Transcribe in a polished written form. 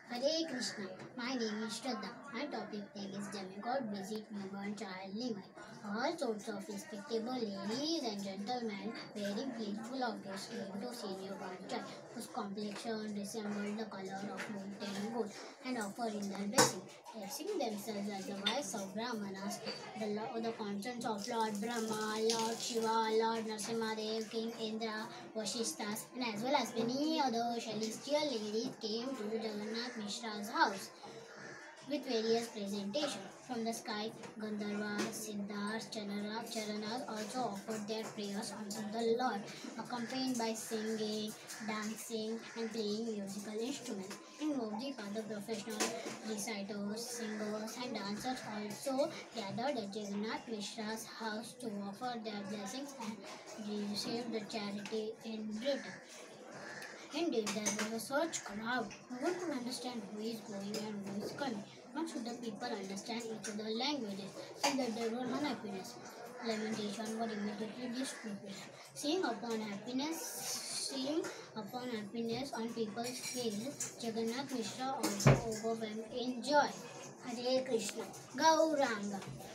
Hare Krishna, my name is Shraddha. My topic name is Demigod visit newborn child Nimai. All sorts of respectable ladies and gentlemen wearing grateful outfits came to see newborn child, whose complexion resembled the color of molten gold, and offering their blessing. Dressing themselves as the wives of Brahmanas, the concerns of Lord Brahma, Lord Shiva, Lord Narasimhadev, King Indra, Vashishtas, and as well as many other celestial ladies came to Jagannath Mishra's house with various presentations. From the sky, Gandharvas, Siddhas, Charanas also offered their prayers unto the Lord, accompanied by singing, dancing, and playing musical instruments. In Modi, other professional reciters, singers, and dancers also gathered at Jagannath Mishra's house to offer their blessings and receive the charity in return. Indeed, there was a such crowd. No one could understand who is going and who is coming. Nor should the people understand each other's languages, so that there were unhappiness. Lamentation were immediately distributed. Seeing upon happiness on people's face, Jagannath Mishra also overwhelmed in joy. Hare Krishna, Gauranga.